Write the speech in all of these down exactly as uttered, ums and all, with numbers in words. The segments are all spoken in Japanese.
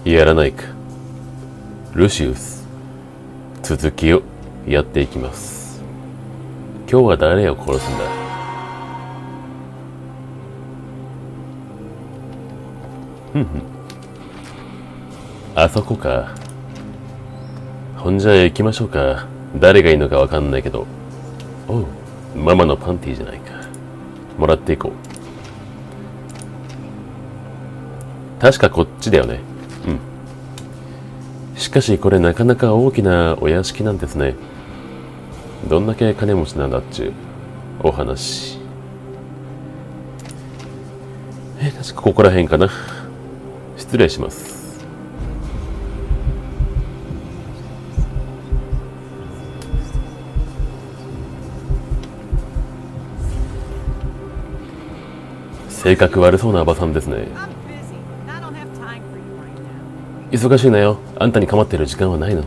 やらないか。ルシウス、続きをやっていきます。今日は誰を殺すんだ？ふんふん。あそこか。ほんじゃ行きましょうか。誰がいいのかわかんないけど。おう、ママのパンティーじゃないか。もらっていこう。確かこっちだよね。うん。しかしこれなかなか大きなお屋敷なんですね。どんだけ金持ちなんだっちゅうお話。え、確かここら辺かな。失礼します。性格悪そうなおばさんですね。忙しいなよ。あんたに構ってる時間はないの。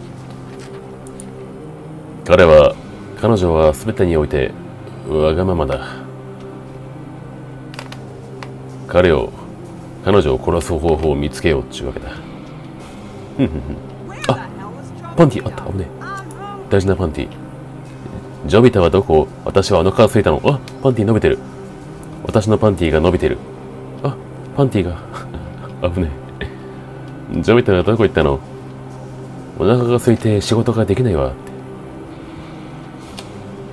彼は、彼女は全てにおいてわがままだ。彼を、彼女を殺す方法を見つけようっていうわけだ。ふんふんふん。あ、パンティあった。危ねえ。大事なパンティ。ジョビタはどこ？私はお腹が空いたの。あ、パンティ伸びてる。私のパンティが伸びてる。あ、パンティが危ねえ。ジョビタはどこ行ったの？お腹が空いて仕事ができないわって。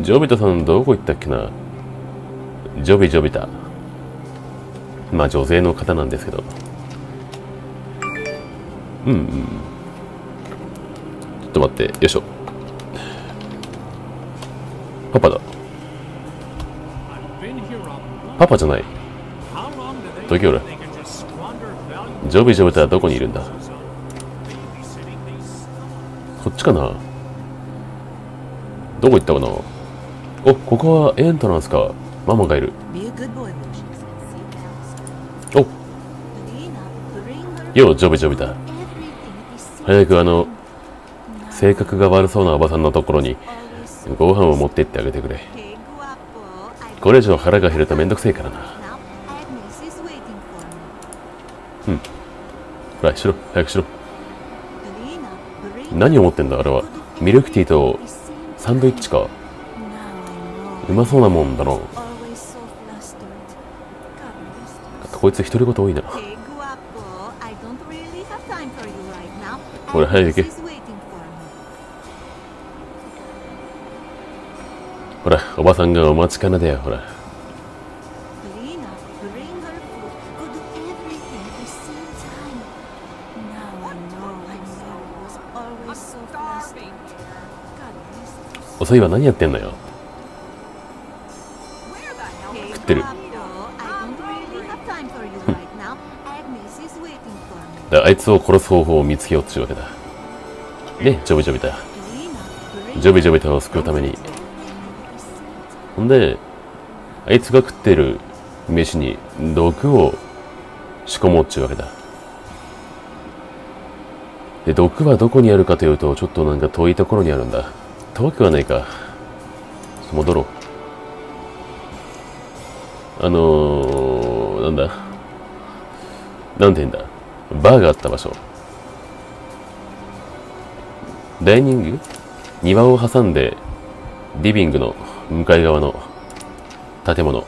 ジョビタさんどこ行ったっけな。ジョビジョビタ。まあ女性の方なんですけど。うんうん。ちょっと待って、よいしょ。パパだ。パパじゃない。時折。ジョビジョビタはどこにいるんだ？こっちかな？どこ行ったかな？お、ここはエントランスか。ママがいる。お、よう、ジョビジョビタ。早くあの、性格が悪そうなおばさんのところにご飯を持って行ってあげてくれ。これ以上腹が減るとめんどくせえからな。うん。ほら、しろ、早くしろ。何を持ってんだ、あれは。ミルクティーとサンドイッチか。うまそうなもんだな。こいつ独り言多いな。ほら、早く行け。ほら、おばさんがお待ちかねだよ、ほら。遅いわ、何やってんのよ。食ってる。だあいつを殺す方法を見つけようっていうわけだ。ね、ジョビジョビタ。ジョビジョビタを救うために。ほんで、あいつが食ってる飯に毒を仕込もうっていうわけだ。で、毒はどこにあるかというと、ちょっとなんか遠いところにあるんだ。遠くはないか。戻ろう。あのー、なんだ。なんて言うんだ。バーがあった場所。ダイニング？庭を挟んで、リビングの向かい側の建物。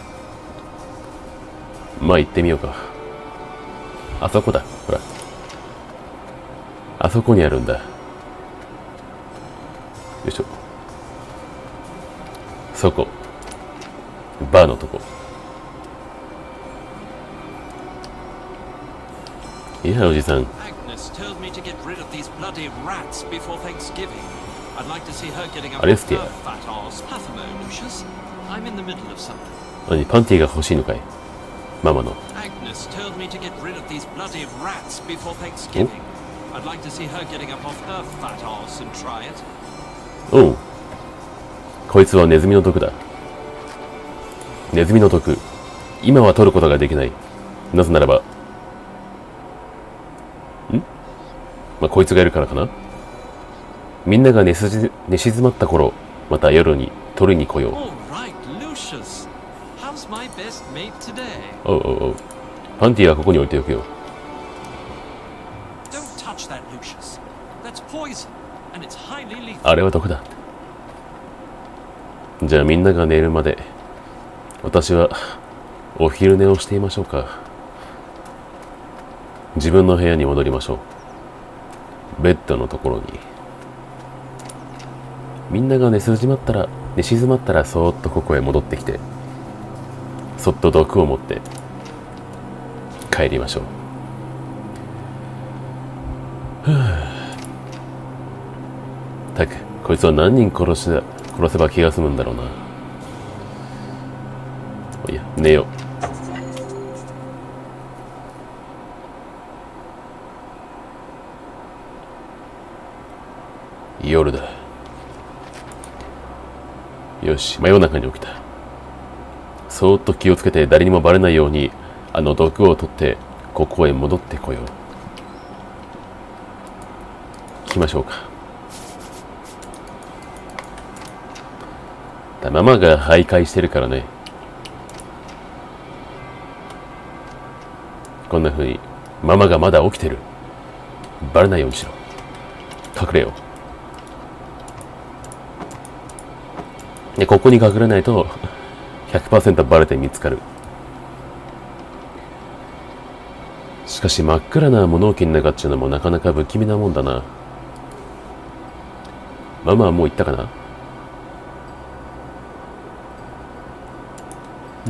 まあ行ってみようか。あそこだ。ほら。あそこにあるんだ。よいしょ。そこ。バーのとこ。いや、おじさん。アレスティア。何、パンティが欲しいのかい？ママの。おう。こいつはネズミの毒だ。ネズミの毒。今は取ることができない。なぜならば、ん？まあ、こいつがいるからかな。みんなが寝すじ、寝静まった頃、また夜に取りに来よう。おうおうおう。パンティはここに置いておくよ。 あれはどこだ。じゃあみんなが寝るまで私はお昼寝をしていましょうか。自分の部屋に戻りましょう。ベッドのところに。みんなが寝静まったら寝静まったらそーっとここへ戻ってきて、そっと毒を持って帰りましょう。ふぅ。たく、こいつは何人殺し殺せば気が済むんだろうな。いや、寝よう。夜だ。よし、真夜中に起きた。そーっと気をつけて誰にもバレないようにあの毒を取ってここへ戻ってこよう。行きましょうか。ママが徘徊してるからね。こんな風にママがまだ起きてる。バレないようにしろ。隠れよう。で、ここに隠れないと ひゃくパーセント バレて見つかる。しかし真っ暗な物置の中っていうのもなかなか不気味なもんだな。ママはもう行ったかな。うん、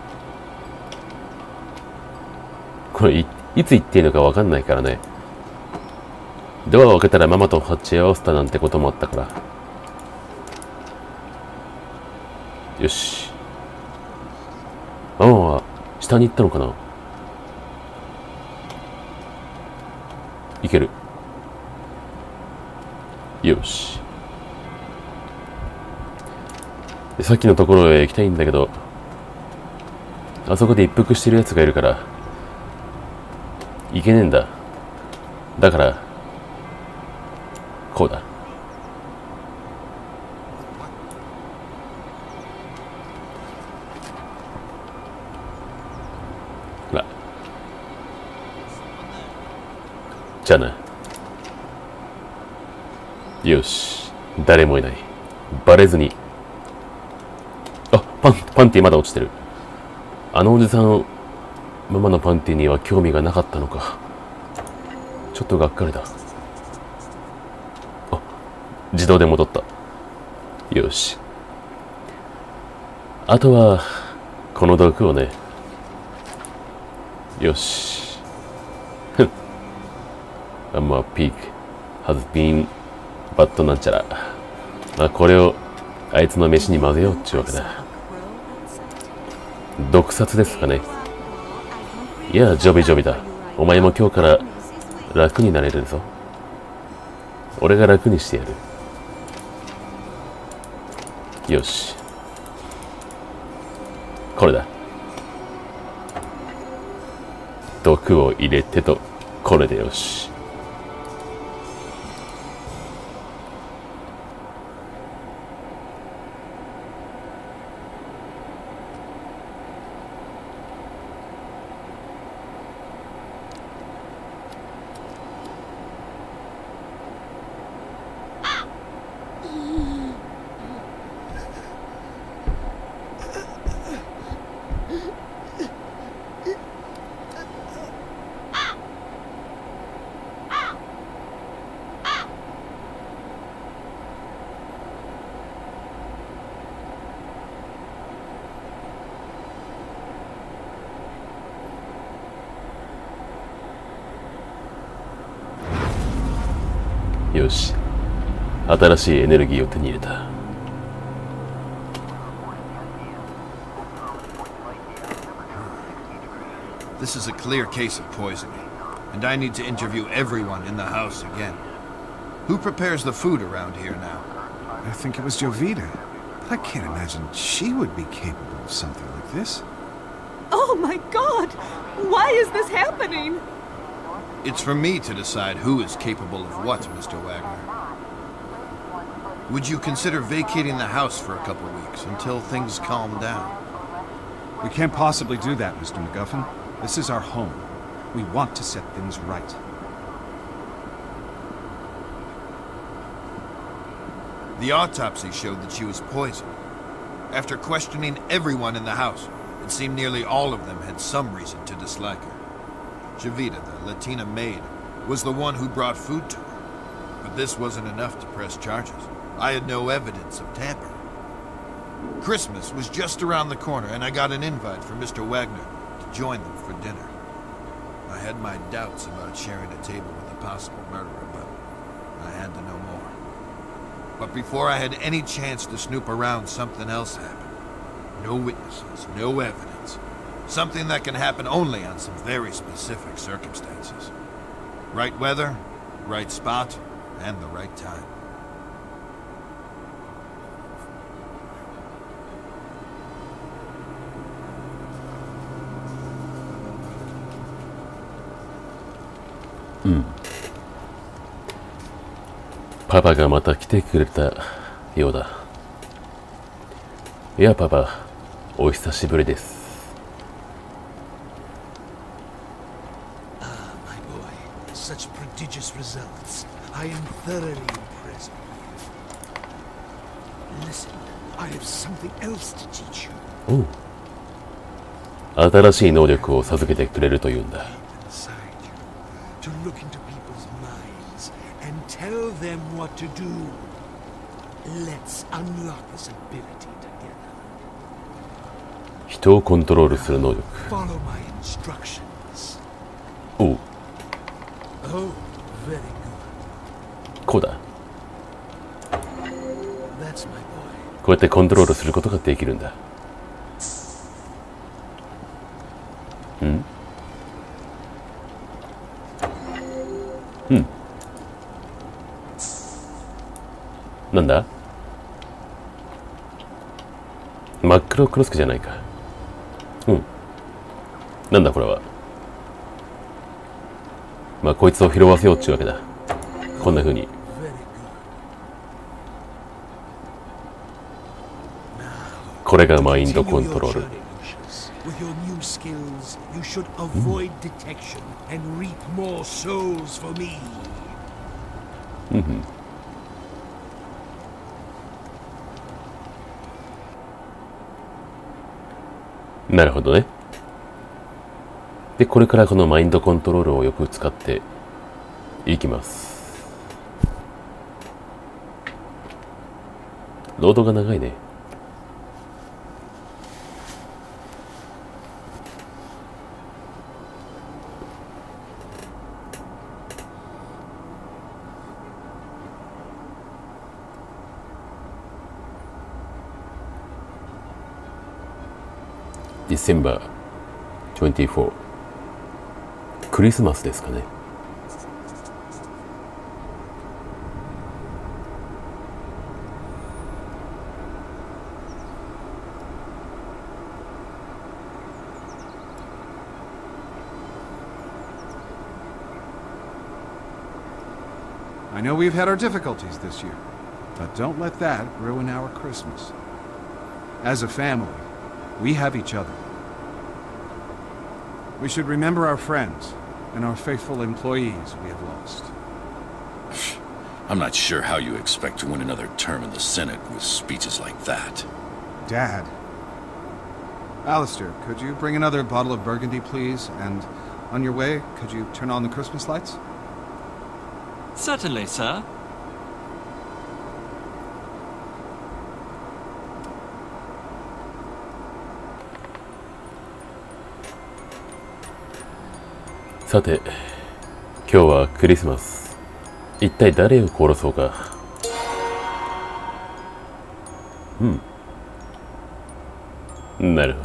これ い, いつ行っていいのか分かんないからね。ドアを開けたらママと鉢合わせたなんてこともあったから。よし。ママは下に行ったのかな。行ける。よし。で、さっきのところへ行きたいんだけど、あそこで一服してるやつがいるから行けねえんだ。だからこうだ。ほら。じゃあな。よし、誰もいない。バレずに。あ、パンパンティまだ落ちてる。あのおじさん、ママのパンティには興味がなかったのか。ちょっとがっかりだ。あ、自動で戻った。よし。あとはこの毒をね。よし。ふん。あ、まあ、ピーク has been bad なんちゃら。まあ、これをあいつの飯に混ぜようっちゅうわけだ。毒殺ですかね。いや、ジョビジョビだ。お前も今日から楽になれるぞ。俺が楽にしてやる。よし。これだ。毒を入れてと、これでよし。よし。新しいエネルギーを手に入れた。 This is a clear case of poisoning, and I need to interview everyone in the house again. Who prepares the food around here now? I think it was Jovita. But I can't imagine she would be capable of something like this. Oh my God! Why is this happening? It's for me to decide who is capable of what, Mister Wagner. Would you consider vacating the house for a couple weeks until things calm down? We can't possibly do that, Mister MacGuffin. This is our home. We want to set things right. The autopsy showed that she was poisoned. After questioning everyone in the house, it seemed nearly all of them had some reason to dislike her. Jovita, the Latina maid, was the one who brought food to her. But this wasn't enough to press charges. I had no evidence of tampering. Christmas was just around the corner, and I got an invite from Mister Wagner to join them for dinner. I had my doubts about sharing a table with a possible murderer, but I had to know more. But before I had any chance to snoop around, something else happened. No witnesses, no evidence. Something that can happen only on some very specific circumstances. Right weather, right spot, and the right time. Hmm. パパがまた来てくれたようだ。いや、パパ、お久しぶりです。 Ah, my boy, such prodigious results. I am thoroughly impressed with you. Listen, I have something else to teach you. おう。新しい能力を授けてくれるというんだ。 To look into people's minds and tell them what to do. Let's unlock this ability together. 人をコントロールする能力。 Follow my instructions. おう。 Oh, very good. こうだ。 That's my boy. こうやってコントロールすることができるんだ。ん？うん。なんだ？真っ黒クロスケじゃないか。うん。なんだこれは。まあこいつを拾わせようっちゅうわけだ。こんな風に。これがマインドコントロール。 With your new skills, you should avoid detection and reap more souls for me. うんうん。なるほどね。で、これからこのマインドコントロールをよく使っていきます。ロードが長いね。ディセンバーにじゅうよん、クリスマスですかね。 I know we've had our difficulties this year, but don't let that ruin our Christmas. As a family, we have each other. We should remember our friends and our faithful employees we have lost. I'm not sure how you expect to win another term in the Senate with speeches like that. Dad. Alistair, could you bring another bottle of Burgundy, please? And on your way, could you turn on the Christmas lights? Certainly, sir. さて、今日はクリスマス。一体誰を殺そうか。うん。なるほ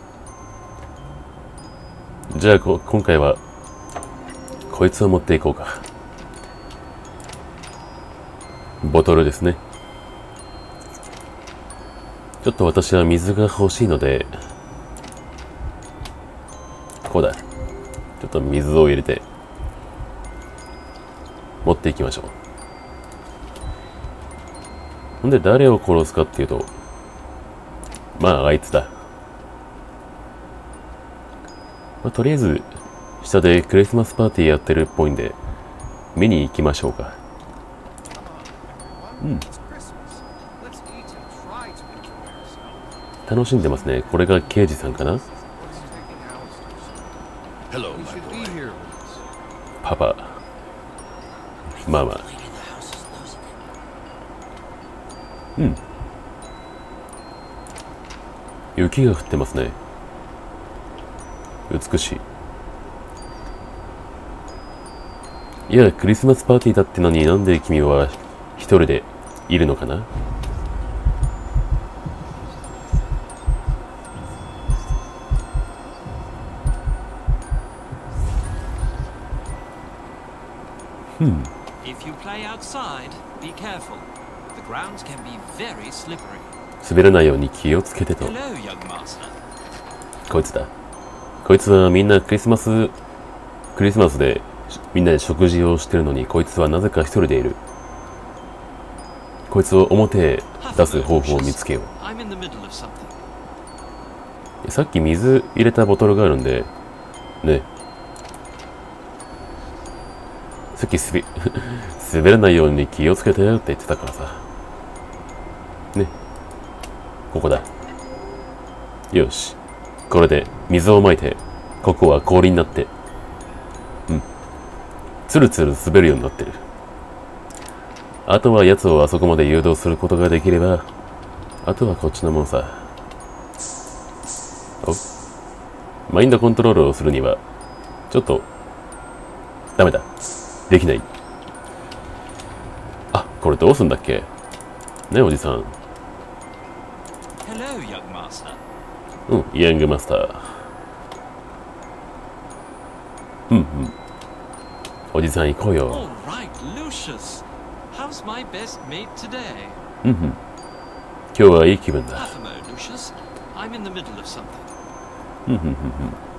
ど。じゃあこ、今回は、こいつを持っていこうか。ボトルですね。ちょっと私は水が欲しいので、こうだ。ちょっと水を入れて持っていきましょう。ほんで誰を殺すかっていうと、まああいつだ。まあ、とりあえず下でクリスマスパーティーやってるっぽいんで見に行きましょうか。うん。 楽しんでますね。これが刑事さんかな。 Hello, You my should be boy. here with us. パパ、ママ。うん。雪が降ってますね。美しい。いや、クリスマスパーティーだってのになんで君は一人でいるのかな。 If you play outside, be careful. The grounds can be very slippery. 滑らないように気をつけてと。 Hello, young master. こいつだ。こいつはみんなクリスマス、クリスマスでみんなで食事をしてるのに、こいつはなぜか一人でいる。こいつを表へ出す方法を見つけよ I'm in the middle of something. う。さっき水入れたボトルがあるんで、ね。さっき滑滑らないように気をつけてって言ってたからさ。ね。ここだ。よし。これで水をまいて、ここは氷になって、うん。つるつる滑るようになってる。あとは奴をあそこまで誘導することができれば、あとはこっちのもんさ。お。マインドコントロールをするには、ちょっと、ダメだ。できない。あ、これどうすんだっけね、おじさん。 Hello, young master. うん、ヤングマスター。うんうん。おじさん行こうよ。 All right, Lucius. How's my best mate today? うんうん。今日はいい気分だ。 Half a mo, Lucius. I'm in the middle of something. うんうんうんうん。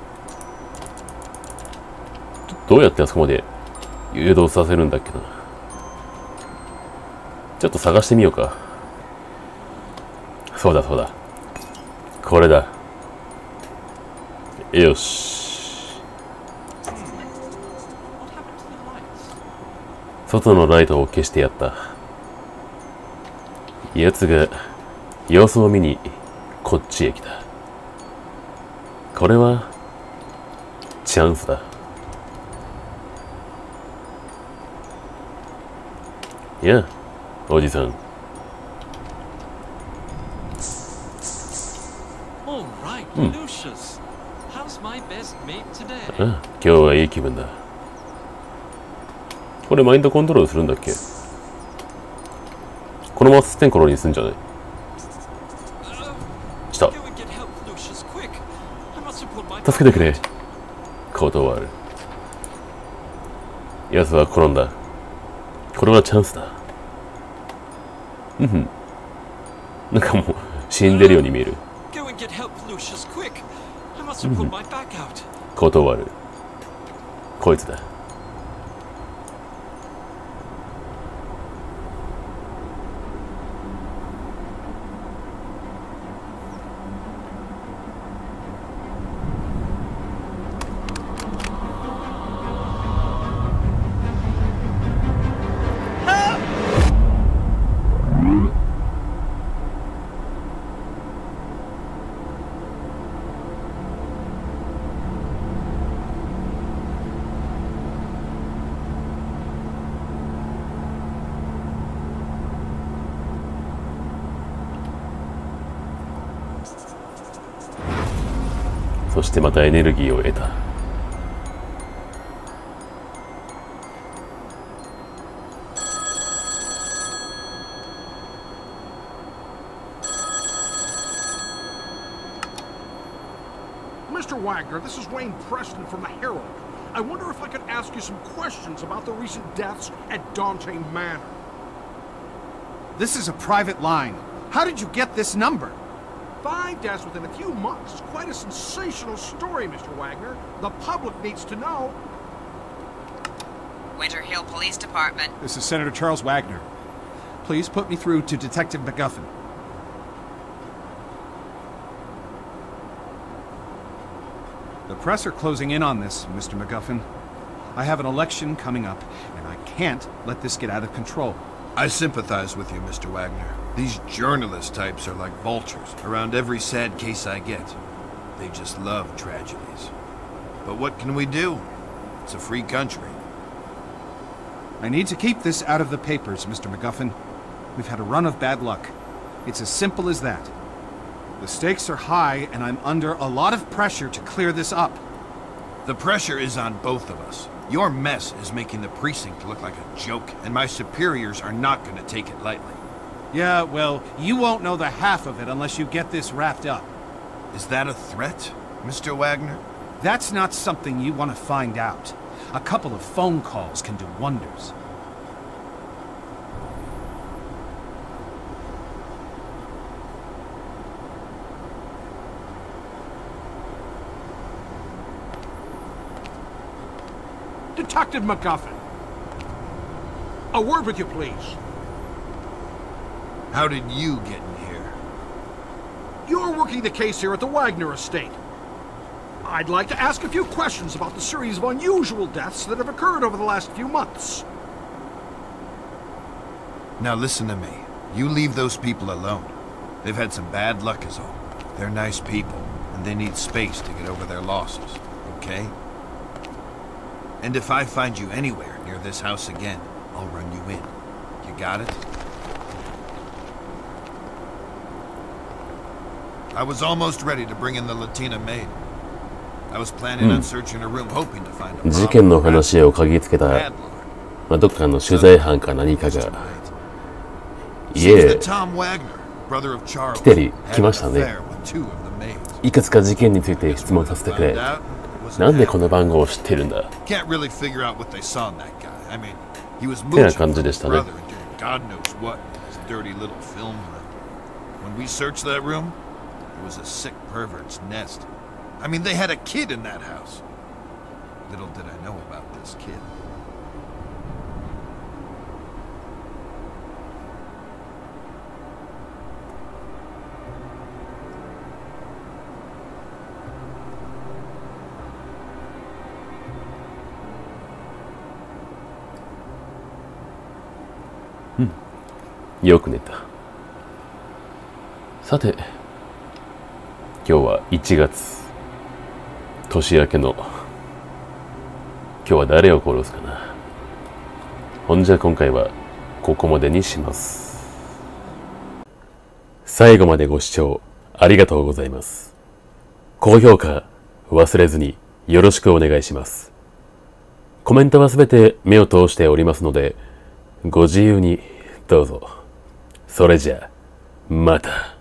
どどうやってあそこまで誘導させるんだっけな。ちょっと探してみようか。そうだそうだ。これだ。よし。 What happened to the lights? 外のライトを消してやった。奴が様子を見にこっちへ来た。これはチャンスだ。いや、おじさん。 All right, Lucius. How's my best mate today? ああ、今日はいい気分だ。これマインドコントロールするんだっけ。このままステンコロにすんじゃない。した。 Go and get help, Lucius, quick. I must report my 助けてくれ。断る。奴は転んだ。これはチャンスだ。うんふん。なんかもう死んでるように見える。 Go and get help, Lucius, quick. I must have pulled my back out. 断る。こいつだ。そしてまたエネルギーを得た。 Mister Wagner, this is Wayne Preston from the Herald. I wonder if I could ask you some questions about the recent deaths at Dante Manor. This is a private line. How did you get this number? Five deaths within a few months is quite a sensational story, Mister Wagner. The public needs to know. Winter Hill Police Department. This is Senator Charles Wagner. Please put me through to Detective McGuffin. The press are closing in on this, Mister McGuffin. I have an election coming up, and I can't let this get out of control. I sympathize with you, Mister Wagner. These journalist types are like vultures around every sad case I get. They just love tragedies. But what can we do? It's a free country. I need to keep this out of the papers, Mister MacGuffin. We've had a run of bad luck. It's as simple as that. The stakes are high, and I'm under a lot of pressure to clear this up. The pressure is on both of us. Your mess is making the precinct look like a joke, and my superiors are not going to take it lightly. Yeah, well, you won't know the half of it unless you get this wrapped up. Is that a threat, Mister Wagner? That's not something you want to find out. A couple of phone calls can do wonders. Detective MacGuffin. A word with you, please. How did you get in here? You're working the case here at the Wagner estate. I'd like to ask a few questions about the series of unusual deaths that have occurred over the last few months. Now listen to me. You leave those people alone. They've had some bad luck is all. They're nice people, and they need space to get over their losses, okay? And if I find you anywhere near this house again, I'll run you in. You got it? I was almost ready to bring in the Latina maid. I was planning on searching a room, hoping to find a 事件の話を嗅ぎつけた、まあ、どっかの取材班か何かが家へ来てり来ましたね。いくつか事件について質問させてくれ。なんでこの番号を知ってるんだってな感じでしたね。 I mean, they had a kid in that house. Little did I know about this kid. Hmm. よく寝た。さて、今日はいちがつ。年明けの今日は誰を殺すかな。ほんじゃ今回はここまでにします。最後までご視聴ありがとうございます。高評価忘れずによろしくお願いします。コメントはすべて目を通しておりますのでご自由にどうぞ。それじゃあまた。